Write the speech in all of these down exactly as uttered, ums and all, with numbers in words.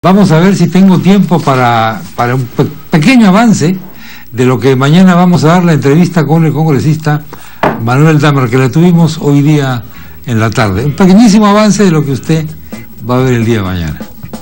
Vamos a ver si tengo tiempo para, para un pe pequeño avance de lo que mañana vamos a dar la entrevista con el congresista Manuel Dahmer, que la tuvimos hoy día en la tarde. Un pequeñísimo avance de lo que usted va a ver el día de mañana.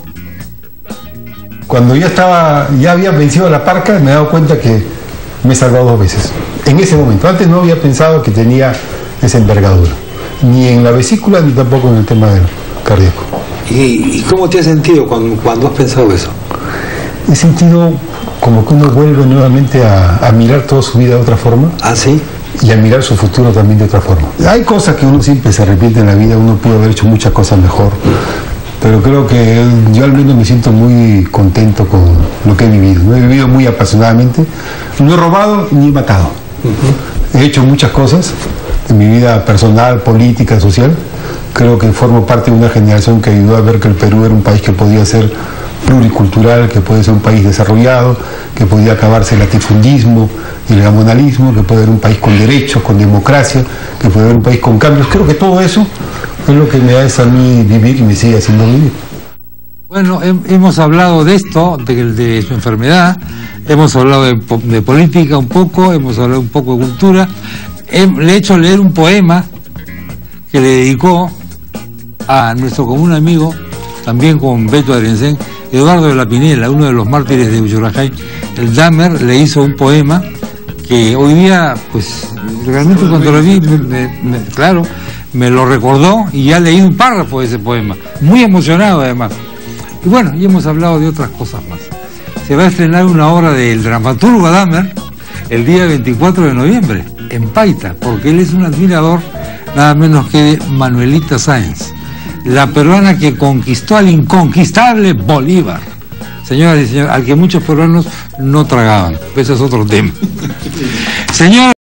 Cuando ya estaba, ya había vencido la parca, me he dado cuenta que me he salvado dos veces. En ese momento, antes no había pensado que tenía esa envergadura, ni en la vesícula ni tampoco en el tema del cardíaco. ¿Y, y cómo te has sentido cuando, cuando has pensado eso? He sentido como que uno vuelve nuevamente a, a mirar toda su vida de otra forma. ¿Ah, sí? Y a mirar su futuro también de otra forma. Hay cosas que uno siempre se arrepiente en la vida, uno pudo haber hecho muchas cosas mejor, pero creo que yo al menos me siento muy contento con lo que he vivido. ¿no? He vivido muy apasionadamente, no he robado ni he matado. Uh-huh. He hecho muchas cosas en mi vida personal, política, social. Creo que formo parte de una generación que ayudó a ver que el Perú era un país que podía ser pluricultural, que puede ser un país desarrollado, que podía acabarse el latifundismo y el gamonalismo, que puede ser un país con derechos, con democracia, que puede ser un país con cambios. Creo que todo eso es lo que me hace a mí vivir y me sigue haciendo vivir. Bueno, he, hemos hablado de esto, de, de su enfermedad, hemos hablado de, de política un poco, hemos hablado un poco de cultura, he, le he hecho leer un poema que le dedicó a nuestro común amigo, también con Beto Adriancén, Eduardo de la Pinela, uno de los mártires de Uchurajay. El Dahmer le hizo un poema que hoy día, pues, realmente cuando lo vi, me, me, me, claro, me lo recordó y ya leí un párrafo de ese poema, muy emocionado además. Y bueno, y hemos hablado de otras cosas más. Se va a estrenar una obra del dramaturgo Dahmer el día veinticuatro de noviembre, en Paita, porque él es un admirador nada menos que de Manuelita Sáenz, la peruana que conquistó al inconquistable Bolívar. Señoras y señores, al que muchos peruanos no tragaban. Ese es otro tema. Señor